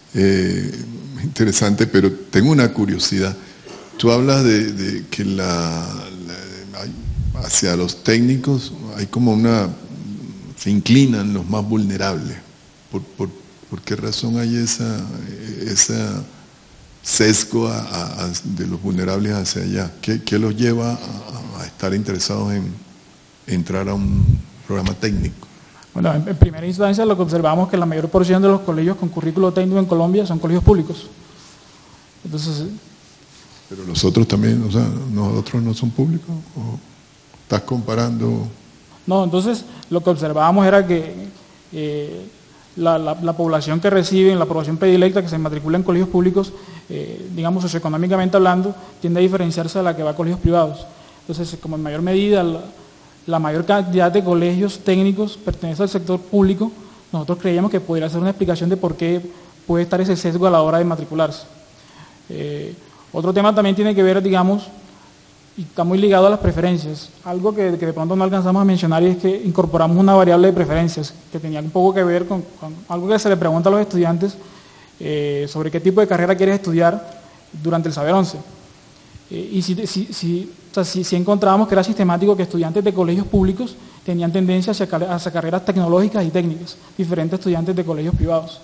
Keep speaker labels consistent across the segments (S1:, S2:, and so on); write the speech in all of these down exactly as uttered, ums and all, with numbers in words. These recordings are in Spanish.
S1: eh, interesante, pero tengo una curiosidad. Tú hablas de, de que la, la, hay, hacia los técnicos hay como una, se inclinan los más vulnerables. ¿Por, por, por qué razón hay esa, esa sesgo a, a, a, de los vulnerables hacia allá? ¿Qué, qué los lleva a, a estar interesados en entrar a un programa técnico?
S2: Bueno, en, en primera instancia lo que observamos es que la mayor porción de los colegios con currículo técnico en Colombia son colegios públicos. Entonces,
S1: pero los otros también, o sea, ¿los otros no son públicos? ¿O estás comparando?
S2: No, entonces lo que observábamos era que eh, la, la, la población que recibe la población predilecta que se matricula en colegios públicos, eh, digamos socioeconómicamente hablando, tiende a diferenciarse de la que va a colegios privados. Entonces, como en mayor medida la, la mayor cantidad de colegios técnicos pertenece al sector público, nosotros creíamos que podría ser una explicación de por qué puede estar ese sesgo a la hora de matricularse. Eh, otro tema también tiene que ver, digamos, y está muy ligado a las preferencias. Algo que, que de pronto no alcanzamos a mencionar y es que incorporamos una variable de preferencias que tenía un poco que ver con, con algo que se le pregunta a los estudiantes eh, sobre qué tipo de carrera quieres estudiar durante el Saber once. Eh, y si, si, si, o sea, si, si encontrábamos que era sistemático que estudiantes de colegios públicos tenían tendencia hacia, hacia carreras tecnológicas y técnicas, diferentes a estudiantes de colegios privados.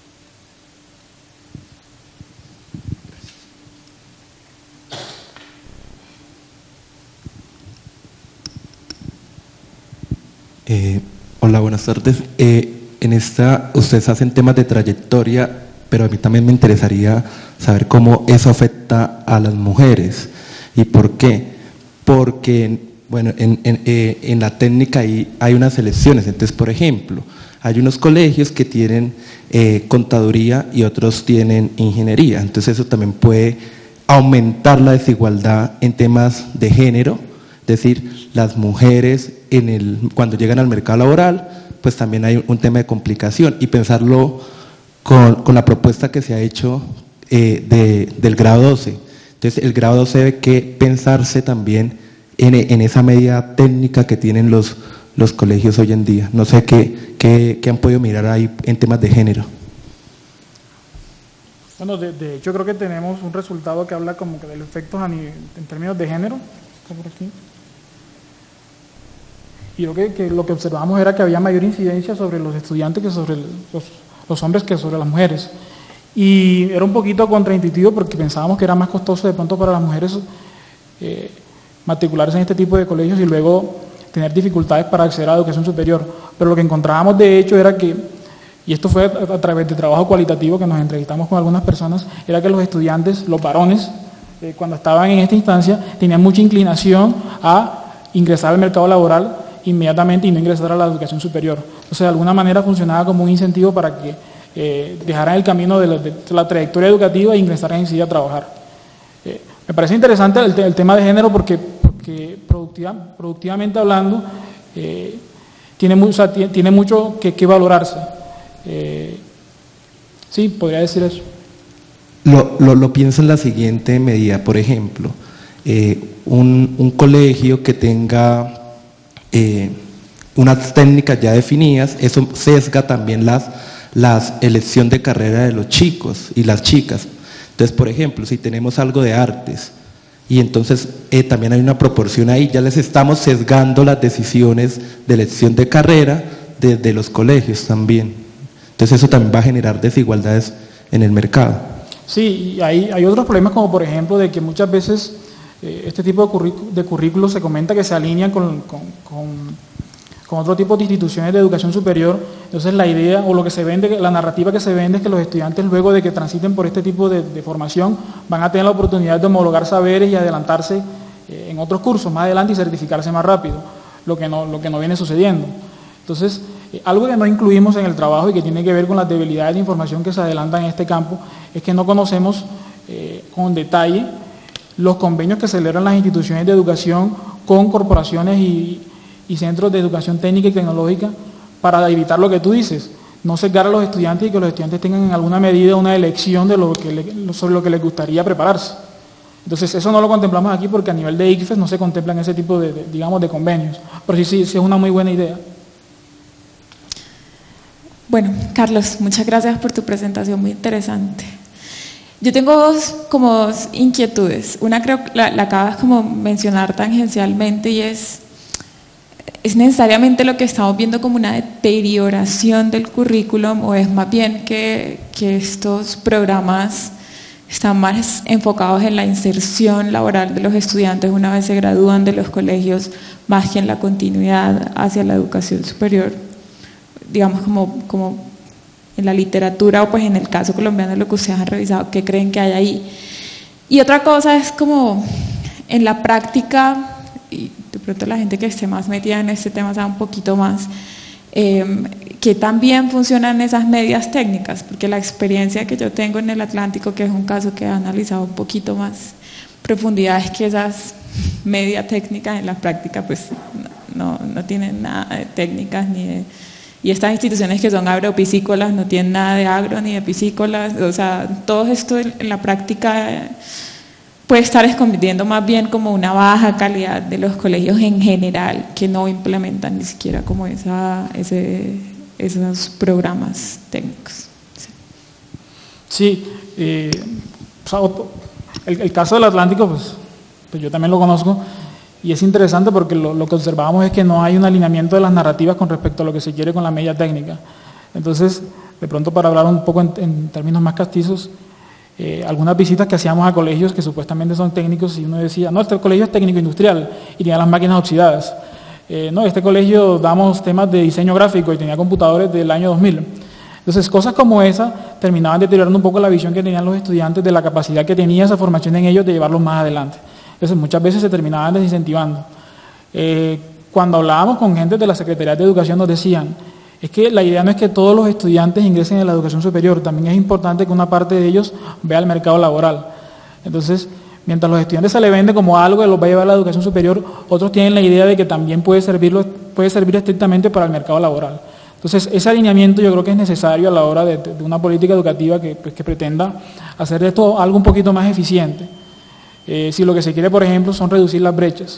S3: Eh, hola, buenas tardes. Eh, en esta, ustedes hacen temas de trayectoria, pero a mí también me interesaría saber cómo eso afecta a las mujeres. ¿Y por qué? Porque, bueno, en, en, eh, en la técnica hay, hay unas selecciones. Entonces, por ejemplo, hay unos colegios que tienen eh, contaduría y otros tienen ingeniería. Entonces, eso también puede aumentar la desigualdad en temas de género. Es decir, las mujeres en el, cuando llegan al mercado laboral, pues también hay un tema de complicación y pensarlo con, con la propuesta que se ha hecho eh, de, del grado doce. Entonces el grado doce debe que pensarse también en, en esa medida técnica que tienen los, los colegios hoy en día. No sé qué, qué, qué han podido mirar ahí en temas de género.
S2: Bueno, de, de hecho creo que tenemos un resultado que habla como que de los efectos a nivel, en términos de género. Está por aquí. Y creo que, que lo que observamos era que había mayor incidencia sobre los estudiantes que sobre los, los hombres que sobre las mujeres. Y era un poquito contraintuitivo porque pensábamos que era más costoso de pronto para las mujeres eh, matricularse en este tipo de colegios y luego tener dificultades para acceder a la educación superior. Pero lo que encontrábamos de hecho era que, y esto fue a, a través de trabajo cualitativo que nos entrevistamos con algunas personas, era que los estudiantes, los varones, eh, cuando estaban en esta instancia, tenían mucha inclinación a ingresar al mercado laboral inmediatamente y no ingresar a la educación superior. Entonces, de alguna manera funcionaba como un incentivo para que eh, dejaran el camino de la, de la trayectoria educativa e ingresaran en sí a trabajar. Eh, me parece interesante el, el tema de género porque, porque productiva, productivamente hablando, eh, tiene, mu o sea, tiene, tiene mucho que, que valorarse. Eh, sí, podría decir eso.
S3: Lo, lo, lo pienso en la siguiente medida, por ejemplo, eh, un, un colegio que tenga Eh, unas técnicas ya definidas, eso sesga también las, las elección de carrera de los chicos y las chicas. Entonces, por ejemplo, si tenemos algo de artes y entonces eh, también hay una proporción ahí, ya les estamos sesgando las decisiones de elección de carrera desde de los colegios también. Entonces eso también va a generar desigualdades en el mercado.
S2: Sí, y hay, hay otros problemas como por ejemplo de que muchas veces este tipo de, currículo, de currículos se comenta que se alinean con, con, con, con otro tipo de instituciones de educación superior. Entonces la idea o lo que se vende, la narrativa que se vende es que los estudiantes luego de que transiten por este tipo de, de formación van a tener la oportunidad de homologar saberes y adelantarse eh, en otros cursos más adelante y certificarse más rápido, lo que no, lo que no viene sucediendo. Entonces, eh, algo que no incluimos en el trabajo y que tiene que ver con las debilidades de información que se adelantan en este campo es que no conocemos eh, con detalle los convenios que celebran las instituciones de educación con corporaciones y, y centros de educación técnica y tecnológica para evitar lo que tú dices, no sesgar a los estudiantes y que los estudiantes tengan en alguna medida una elección de lo que le, sobre lo que les gustaría prepararse. Entonces eso no lo contemplamos aquí porque a nivel de I C F E S no se contemplan ese tipo de, de digamos, de convenios, pero sí, sí, sí es una muy buena idea.
S4: Bueno, Carlos, muchas gracias por tu presentación, muy interesante. Yo tengo dos, como dos inquietudes. Una creo que la, la acabas como mencionar tangencialmente y es, ¿es necesariamente lo que estamos viendo como una deterioración del currículum o es más bien que, que estos programas están más enfocados en la inserción laboral de los estudiantes una vez se gradúan de los colegios más que en la continuidad hacia la educación superior? Digamos como, como en la literatura o pues en el caso colombiano lo que ustedes han revisado, ¿qué creen que hay ahí? Y otra cosa es como en la práctica, y de pronto la gente que esté más metida en este tema sabe un poquito más, eh, que también funcionan esas medias técnicas, porque la experiencia que yo tengo en el Atlántico, que es un caso que he analizado un poquito más profundidad, es que esas medias técnicas en la práctica pues no, no, no tienen nada de técnicas ni de... Y estas instituciones que son agropiscícolas no tienen nada de agro ni de piscícolas, o sea, todo esto en la práctica puede estar escondiendo más bien como una baja calidad de los colegios en general, que no implementan ni siquiera como esa, ese, esos programas técnicos. Sí,
S2: sí eh, o sea, el, el caso del Atlántico, pues, pues yo también lo conozco. Y es interesante porque lo, lo que observamos es que no hay un alineamiento de las narrativas con respecto a lo que se quiere con la media técnica. Entonces, de pronto para hablar un poco en, en términos más castizos, eh, algunas visitas que hacíamos a colegios que supuestamente son técnicos y uno decía, no, este colegio es técnico industrial y tenía las máquinas oxidadas. Eh, no, este colegio damos temas de diseño gráfico y tenía computadores del año dos mil. Entonces, cosas como esa terminaban deteriorando un poco la visión que tenían los estudiantes de la capacidad que tenía esa formación en ellos de llevarlos más adelante. Entonces muchas veces se terminaban desincentivando. Eh, cuando hablábamos con gente de la Secretaría de Educación nos decían, es que la idea no es que todos los estudiantes ingresen en la educación superior, también es importante que una parte de ellos vea el mercado laboral. Entonces, mientras los estudiantes se les vende como algo que los va a llevar a la educación superior, otros tienen la idea de que también puede, servirlo, puede servir estrictamente para el mercado laboral. Entonces, ese alineamiento yo creo que es necesario a la hora de, de una política educativa que, pues, que pretenda hacer de esto algo un poquito más eficiente. Eh, si lo que se quiere, por ejemplo, son reducir las brechas.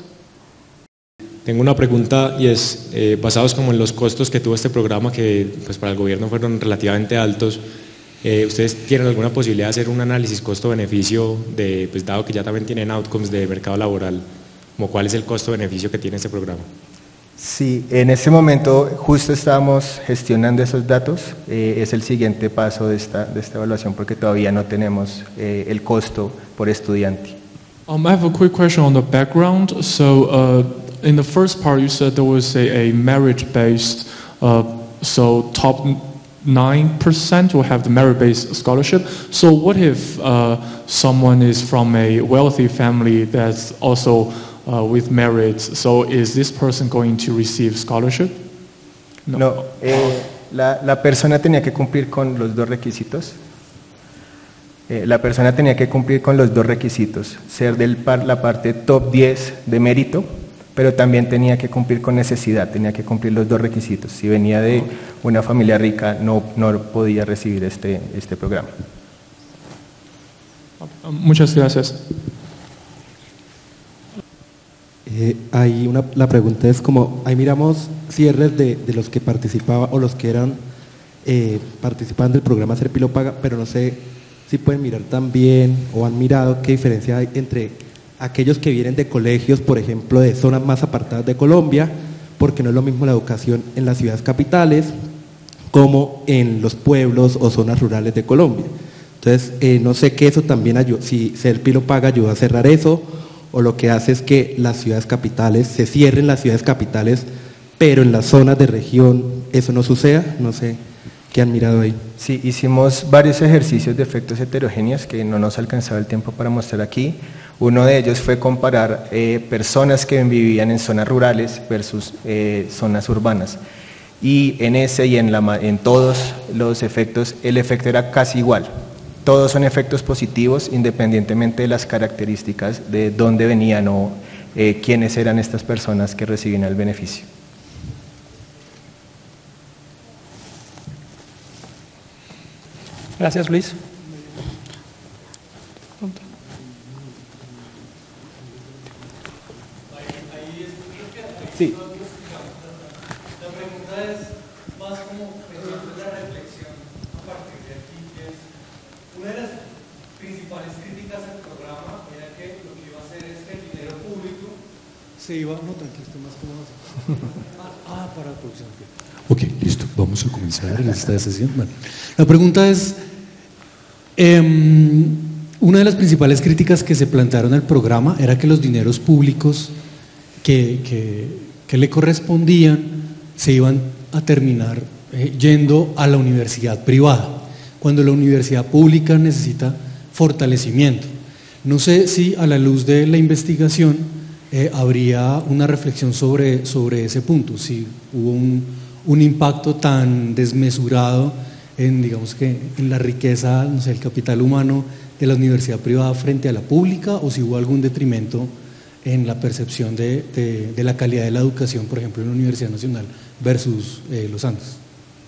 S5: Tengo una pregunta y es, eh, basados como en los costos que tuvo este programa, que pues para el gobierno fueron relativamente altos, eh, ¿ustedes tienen alguna posibilidad de hacer un análisis costo-beneficio, de, pues dado que ya también tienen outcomes de mercado laboral, como cuál es el costo-beneficio que tiene este programa?
S6: Sí, en este momento justo estamos gestionando esos datos, eh, es el siguiente paso de esta, de esta evaluación porque todavía no tenemos eh, el costo por estudiante.
S7: Um, I have a quick question on the background. So, uh, in the first part, you said there was a, a merit-based, uh, so top nine percent will have the merit-based scholarship. So, what if uh, someone is from a wealthy family that's also uh, with merit? So, is this person going to receive scholarship?
S6: No, no eh, la, la persona tenía que cumplir con los dos requisitos. Eh, la persona tenía que cumplir con los dos requisitos, ser de la parte top diez de mérito, pero también tenía que cumplir con necesidad, tenía que cumplir los dos requisitos. Si venía de una familia rica, no, no podía recibir este, este programa.
S7: Muchas gracias.
S3: Eh, ahí una, la pregunta es como, ahí miramos cierres de, de los que participaban o los que eran eh, participantes del programa Ser Pilo Paga, pero no sé si pueden mirar también o han mirado qué diferencia hay entre aquellos que vienen de colegios, por ejemplo, de zonas más apartadas de Colombia, porque no es lo mismo la educación en las ciudades capitales como en los pueblos o zonas rurales de Colombia. Entonces, eh, no sé qué eso también ayuda, si Ser Pilo Paga ayuda a cerrar eso, o lo que hace es que las ciudades capitales, se cierren las ciudades capitales, pero en las zonas de región eso no suceda, no sé. ¿Qué han mirado ahí?
S6: Sí, hicimos varios ejercicios de efectos heterogéneos que no nos alcanzaba el tiempo para mostrar aquí. Uno de ellos fue comparar eh, personas que vivían en zonas rurales versus eh, zonas urbanas. Y en ese y en, la, en todos los efectos, el efecto era casi igual. Todos son efectos positivos independientemente de las características de dónde venían o eh, quiénes eran estas personas que recibían el beneficio.
S8: Gracias, Luis. Sí.
S9: La pregunta es más como la
S8: Se iba, no, tranquilo, estoy más cómodo. Ah, ah, para la producción. Ok, listo, vamos a comenzar esta sesión. Bueno, la pregunta es, eh, una de las principales críticas que se plantearon al programa era que los dineros públicos que, que, que le correspondían se iban a terminar eh, yendo a la universidad privada, cuando la universidad pública necesita fortalecimiento. No sé si a la luz de la investigación eh, habría una reflexión sobre, sobre ese punto, si hubo un, un impacto tan desmesurado en, digamos que, en la riqueza, no sé, el capital humano de la universidad privada frente a la pública, o si hubo algún detrimento en la percepción de, de, de la calidad de la educación, por ejemplo, en la Universidad Nacional versus eh, los Andes.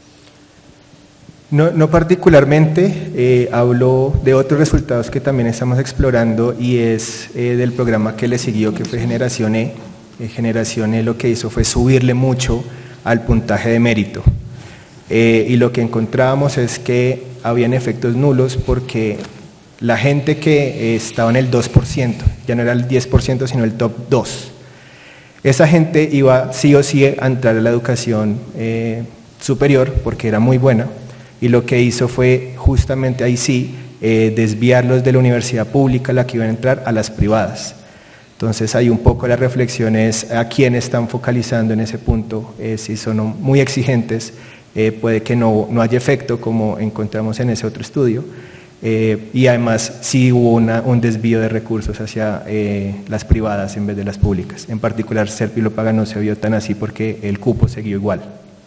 S6: No, no particularmente, eh, hablo de otros resultados que también estamos explorando y es eh, del programa que le siguió, que fue Generación E. Eh, Generación E lo que hizo fue subirle mucho al puntaje de mérito eh, y lo que encontrábamos es que habían efectos nulos porque la gente que eh, estaba en el dos por ciento, ya no era el diez por ciento sino el top dos, esa gente iba sí o sí a entrar a la educación eh, superior porque era muy buena. Y lo que hizo fue justamente ahí sí eh, desviarlos de la universidad pública, la que iban a entrar, a las privadas. Entonces ahí un poco la reflexión es a quién están focalizando en ese punto, eh, si son muy exigentes, eh, puede que no, no haya efecto como encontramos en ese otro estudio, eh, y además sí hubo una, un desvío de recursos hacia eh, las privadas en vez de las públicas. En particular Serpilo y Paga no se vio tan así porque el cupo siguió igual.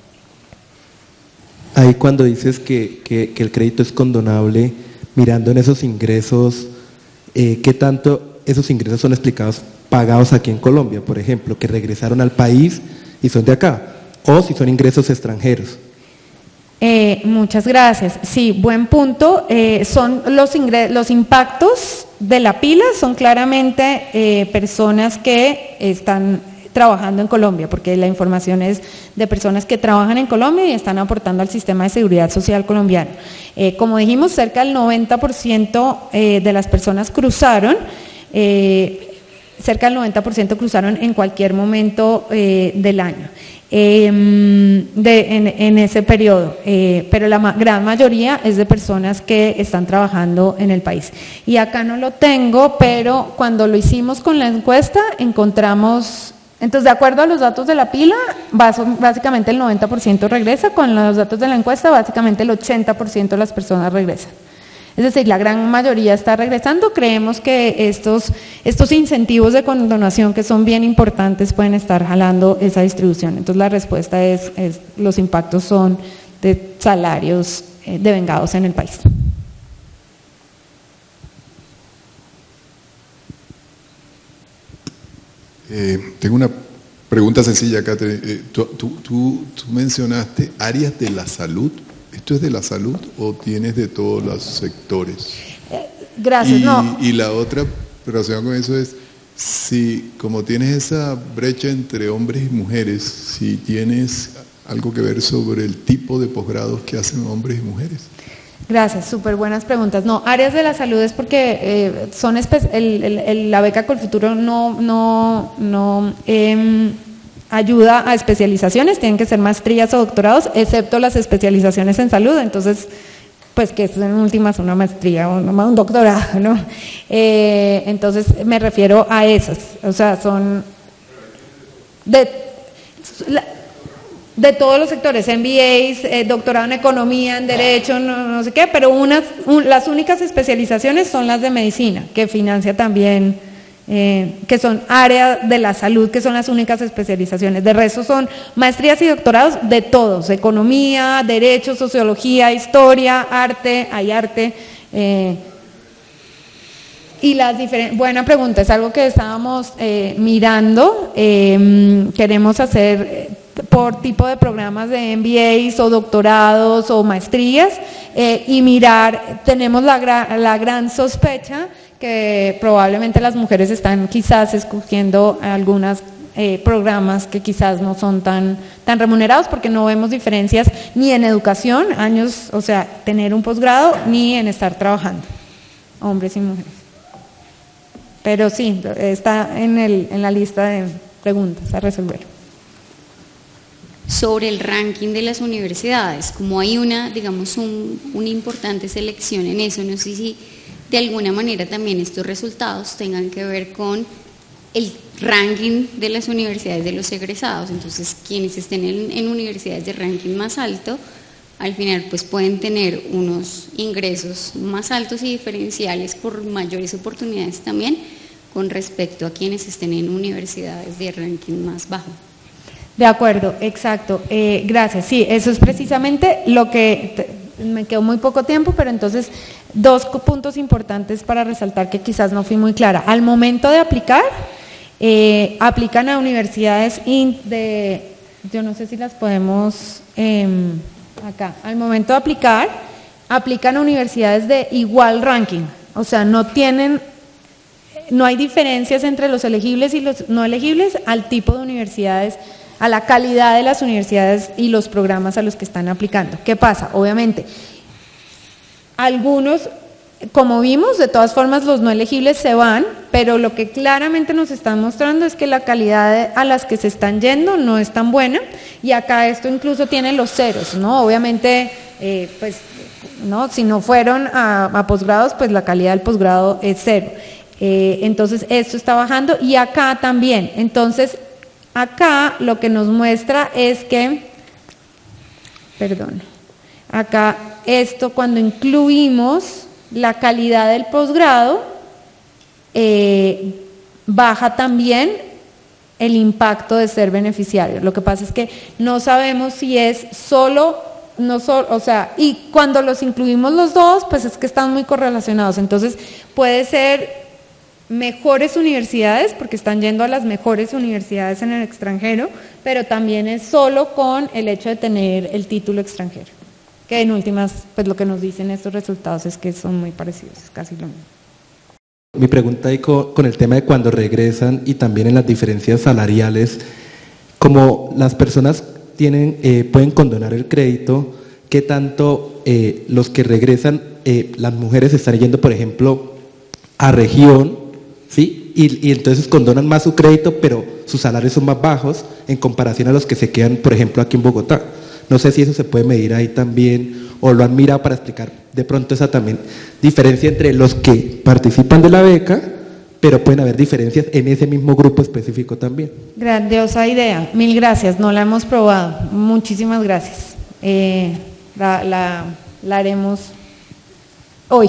S3: Ahí cuando dices que, que, que el crédito es condonable, mirando en esos ingresos, eh, ¿qué tanto esos ingresos son explicados, pagados aquí en Colombia, por ejemplo, que regresaron al país y son de acá, o si son ingresos extranjeros?
S9: Eh, muchas gracias. Sí, buen punto. Eh, son los, ingre los impactos de la pila son claramente eh, personas que están trabajando en Colombia, porque la información es de personas que trabajan en Colombia y están aportando al sistema de seguridad social colombiano. Eh, como dijimos, cerca del noventa por ciento eh, de las personas cruzaron, eh, cerca del noventa por ciento cruzaron en cualquier momento eh, del año, eh, de, en, en ese periodo, eh, pero la ma gran mayoría es de personas que están trabajando en el país. Y acá no lo tengo, pero cuando lo hicimos con la encuesta encontramos... Entonces, de acuerdo a los datos de la pila, básicamente el noventa por ciento regresa, con los datos de la encuesta, básicamente el ochenta por ciento de las personas regresan. Es decir, la gran mayoría está regresando. Creemos que estos, estos incentivos de condonación, que son bien importantes, pueden estar jalando esa distribución. Entonces, la respuesta es, es los impactos son de salarios eh, devengados en el país.
S1: Eh, tengo una pregunta sencilla, Catherine. Eh, tú, tú, tú, tú mencionaste áreas de la salud. ¿Esto es de la salud o tienes de todos los sectores?
S9: Eh, gracias,
S1: y,
S9: no.
S1: Y la otra relación con eso es, si como tienes esa brecha entre hombres y mujeres, si tienes algo que ver sobre el tipo de posgrados que hacen hombres y mujeres.
S9: Gracias, súper buenas preguntas. No, áreas de la salud es porque eh, son el, el, el, la beca Colfuturo no, no, no eh, ayuda a especializaciones, tienen que ser maestrías o doctorados, excepto las especializaciones en salud, entonces, pues que es en últimas una maestría o un doctorado, ¿no? Eh, entonces me refiero a esas, o sea, son de... La, de todos los sectores, M B As, eh, doctorado en economía, en derecho, no, no sé qué, pero unas, un, las únicas especializaciones son las de medicina, que financia también, eh, que son área de la salud, que son las únicas especializaciones. De resto son maestrías y doctorados de todos, economía, derecho, sociología, historia, arte, hay arte. Eh, y las diferentes, buena pregunta, es algo que estábamos eh, mirando, eh, queremos hacer... Eh, por tipo de programas de M B As o doctorados o maestrías eh, y mirar, tenemos la, gra la gran sospecha que probablemente las mujeres están quizás escogiendo algunos eh, programas que quizás no son tan, tan remunerados porque no vemos diferencias ni en educación, años, o sea, tener un posgrado, ni en estar trabajando, hombres y mujeres. Pero sí, está en, el, en la lista de... preguntas a resolver.
S10: Sobre el ranking de las universidades, como hay una, digamos, un, una importante selección en eso, no sé si de alguna manera también estos resultados tengan que ver con el ranking de las universidades de los egresados. Entonces, quienes estén en, en universidades de ranking más alto, al final pues pueden tener unos ingresos más altos y diferenciales por mayores oportunidades también con respecto a quienes estén en universidades de ranking más bajo.
S9: De acuerdo, exacto. Eh, gracias. Sí, eso es precisamente lo que, te, me quedó muy poco tiempo, pero entonces dos puntos importantes para resaltar que quizás no fui muy clara. Al momento de aplicar, eh, aplican a universidades in, de, yo no sé si las podemos, eh, acá, al momento de aplicar, aplican a universidades de igual ranking, o sea, no tienen, no hay diferencias entre los elegibles y los no elegibles al tipo de universidades, a la calidad de las universidades y los programas a los que están aplicando. ¿Qué pasa? Obviamente, algunos, como vimos, de todas formas los no elegibles se van, pero lo que claramente nos están mostrando es que la calidad a las que se están yendo no es tan buena, y acá esto incluso tiene los ceros, ¿no? Obviamente, eh, pues, ¿no? Si no fueron a, a posgrados, pues la calidad del posgrado es cero. Eh, entonces, esto está bajando, y acá también. Entonces, acá lo que nos muestra es que, perdón, acá esto cuando incluimos la calidad del posgrado, eh, baja también el impacto de ser beneficiario. Lo que pasa es que no sabemos si es solo, no solo, o sea, y cuando los incluimos los dos, pues es que están muy correlacionados. Entonces puede ser mejores universidades, porque están yendo a las mejores universidades en el extranjero, pero también es solo con el hecho de tener el título extranjero, que en últimas, pues lo que nos dicen estos resultados es que son muy parecidos, es casi lo mismo.
S3: Mi pregunta ahí con, con el tema de cuando regresan y también en las diferencias salariales, como las personas tienen, eh, pueden condonar el crédito, ¿qué tanto eh, los que regresan, eh, las mujeres están yendo, por ejemplo, a región, ¿sí? Y, y entonces condonan más su crédito, pero sus salarios son más bajos en comparación a los que se quedan, por ejemplo, aquí en Bogotá? No sé si eso se puede medir ahí también, o lo han mirado para explicar de pronto esa también diferencia entre los que participan de la beca, pero pueden haber diferencias en ese mismo grupo específico también.
S9: Grandiosa idea, mil gracias, no la hemos probado, muchísimas gracias. Eh, la, la, la haremos hoy.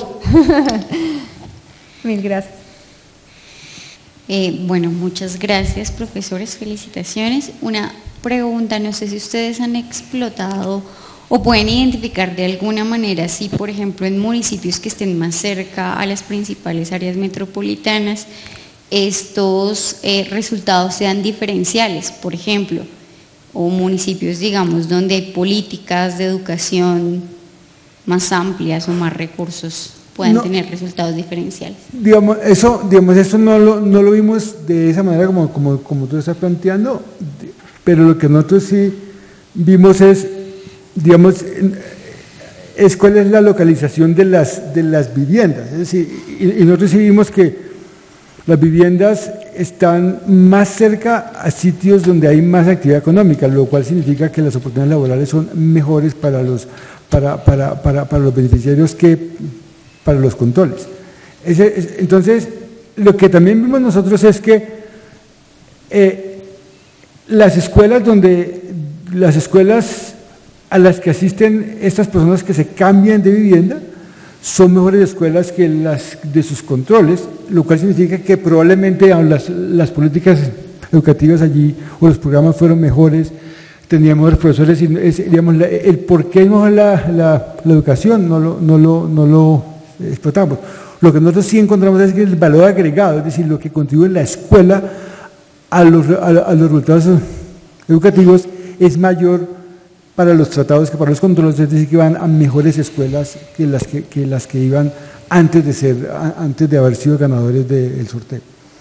S9: Mil gracias.
S10: Eh, bueno, muchas gracias, profesores, felicitaciones. Una pregunta, no sé si ustedes han explotado o pueden identificar de alguna manera si, por ejemplo, en municipios que estén más cerca a las principales áreas metropolitanas, estos eh, resultados sean diferenciales, por ejemplo, o municipios, digamos, donde hay políticas de educación más amplias o más recursos puedan no, tener resultados diferenciales.
S11: Digamos, eso, digamos, eso no lo, no lo vimos de esa manera como, como, como tú estás planteando, pero lo que nosotros sí vimos es, digamos, es cuál es la localización de las, de las viviendas. Es decir, y, y nosotros sí vimos que las viviendas están más cerca a sitios donde hay más actividad económica, lo cual significa que las oportunidades laborales son mejores para los, para, para, para, para los beneficiarios que para los controles. Ese, es, entonces, lo que también vimos nosotros es que eh, las escuelas donde, las escuelas a las que asisten estas personas que se cambian de vivienda son mejores escuelas que las de sus controles, lo cual significa que probablemente las, las políticas educativas allí o los programas fueron mejores, teníamos los profesores, y es, digamos, la, el por qué es mejor la, la, la educación no lo, no lo, no lo explotamos. Lo que nosotros sí encontramos es que el valor agregado, es decir, lo que contribuye la escuela a los, a, a los resultados educativos es mayor para los tratados que para los controles, es decir, que van a mejores escuelas que las que, que, las que iban antes de, ser, antes de haber sido ganadores del sorteo.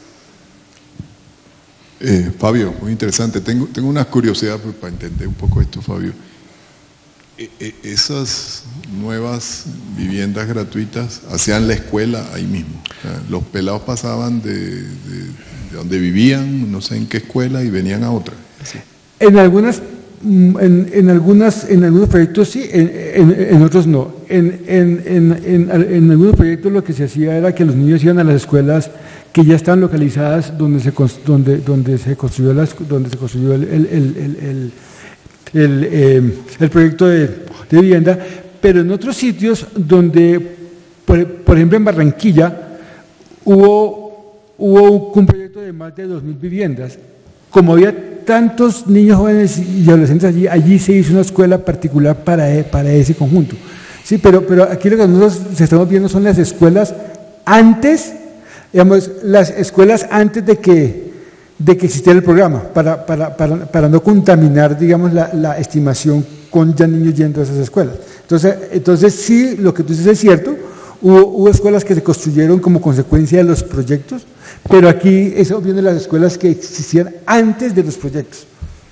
S1: Eh, Fabio, muy interesante. Tengo, tengo una curiosidad para entender un poco esto, Fabio. E, e, esas nuevas viviendas gratuitas hacían la escuela ahí mismo. O sea, los pelados pasaban de, de, de donde vivían, no sé en qué escuela, y venían a otra. ¿Sí?
S11: En algunas, en, en algunas, en algunos proyectos sí, en, en, en otros no. En, en, en, en, en algunos proyectos lo que se hacía era que los niños iban a las escuelas que ya están localizadas donde se donde donde se construyó las donde se construyó el el, el, el, el, el, eh, el proyecto de, de vivienda, pero en otros sitios donde, por, por ejemplo en Barranquilla, hubo, hubo un proyecto de más de dos mil viviendas. Como había tantos niños jóvenes y adolescentes allí, allí se hizo una escuela particular para, para ese conjunto. Sí, pero, pero aquí lo que nosotros estamos viendo son las escuelas antes, digamos, las escuelas antes de que, de que existiera el programa, para, para, para, para no contaminar, digamos, la, la estimación con ya niños yendo a esas escuelas. Entonces, entonces sí, lo que tú dices es cierto, hubo, hubo escuelas que se construyeron como consecuencia de los proyectos, pero aquí eso viene de las escuelas que existían antes de los proyectos.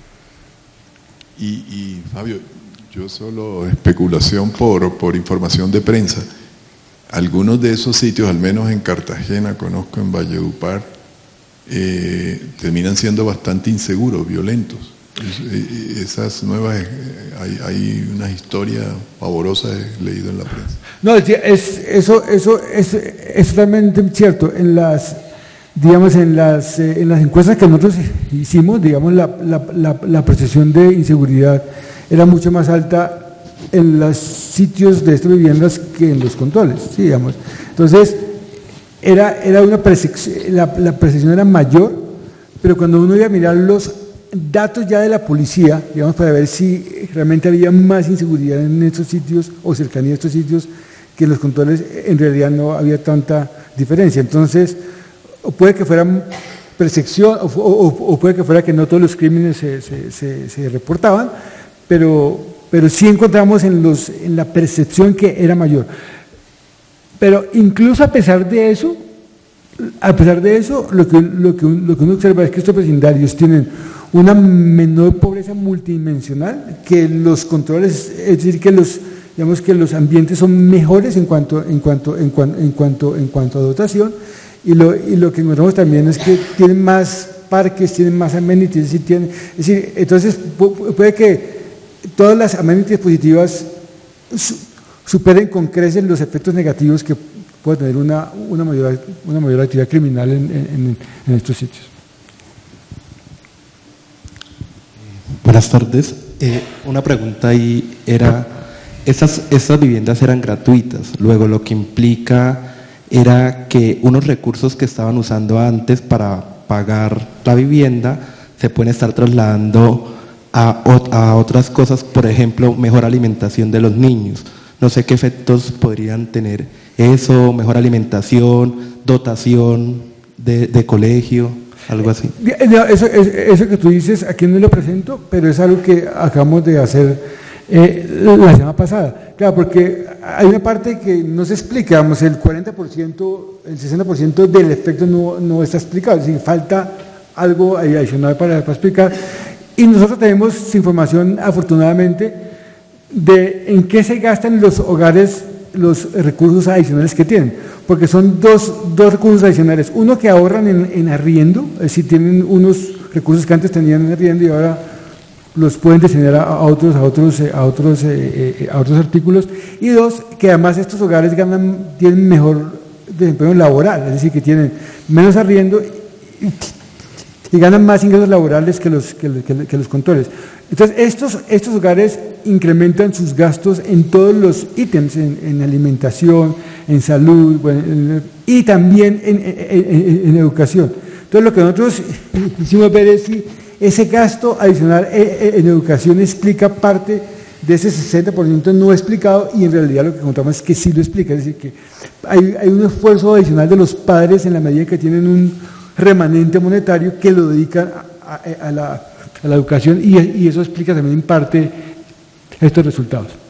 S1: Y, y Fabio, yo solo especulación por, por información de prensa, algunos de esos sitios, al menos en Cartagena, conozco en Valledupar, eh, terminan siendo bastante inseguros, violentos. Esas nuevas, hay, hay unas historias pavorosas, he leído en la prensa.
S11: No, es, eso, eso es, es totalmente cierto. En las, digamos, en las, en las encuestas que nosotros hicimos, digamos, la, la, la, la percepción de inseguridad era mucho más alta en los sitios de estas viviendas que en los controles, ¿sí? Digamos. Entonces, era, era una percepción, la, la percepción era mayor, pero cuando uno iba a mirar los datos ya de la policía, digamos, para ver si realmente había más inseguridad en estos sitios o cercanía a estos sitios que en los controles, en realidad no había tanta diferencia. Entonces, o puede que fuera percepción, o, o, o puede que fuera que no todos los crímenes se, se, se, se reportaban, pero, pero sí encontramos en, los, en la percepción que era mayor. Pero incluso a pesar de eso, a pesar de eso, lo que, lo que, lo que uno observa es que estos vecindarios tienen una menor pobreza multidimensional que los controles, es decir, que los, digamos que los ambientes son mejores en cuanto, en cuanto, en cuanto, en cuanto, en cuanto a dotación, y lo, y lo que encontramos también es que tienen más parques, tienen más amenities, es decir, tienen, es decir, entonces puede que todas las amenities positivas su, superen con creces los efectos negativos que puede tener una, una, mayor, una mayor actividad criminal en, en, en estos sitios.
S3: Buenas tardes. Eh, una pregunta ahí era, esas, esas viviendas eran gratuitas, luego lo que implica era que unos recursos que estaban usando antes para pagar la vivienda se pueden estar trasladando a, a otras cosas, por ejemplo, mejor alimentación de los niños. No sé qué efectos podrían tener eso, mejor alimentación, dotación de, de colegio, algo así.
S11: Eso, eso que tú dices, aquí no lo presento, pero es algo que acabamos de hacer eh, la semana pasada. Claro, porque hay una parte que no se explica, digamos, el cuarenta por ciento, el sesenta por ciento del efecto no, no está explicado, es decir, falta algo adicional para, para explicar. Y nosotros tenemos información, afortunadamente, de en qué se gastan los hogares los recursos adicionales que tienen, porque son dos, dos recursos adicionales, uno que ahorran en, en arriendo, es decir, tienen unos recursos que antes tenían en arriendo y ahora los pueden destinar a, a otros, a otros, a otros, eh, a otros artículos, y dos, que además estos hogares ganan, tienen mejor desempeño laboral, es decir, que tienen menos arriendo y, y ganan más ingresos laborales que los, que, que, que los controles. Entonces, estos, estos hogares incrementan sus gastos en todos los ítems, en, en alimentación, en salud, bueno, en, y también en, en, en educación. Entonces, lo que nosotros hicimos ver es si ese gasto adicional en, en educación explica parte de ese sesenta por ciento no explicado, y en realidad lo que encontramos es que sí lo explica, es decir, que hay, hay un esfuerzo adicional de los padres en la medida que tienen un remanente monetario que lo dedican a, a, a, la, a la educación, y, y eso explica también en parte estos resultados.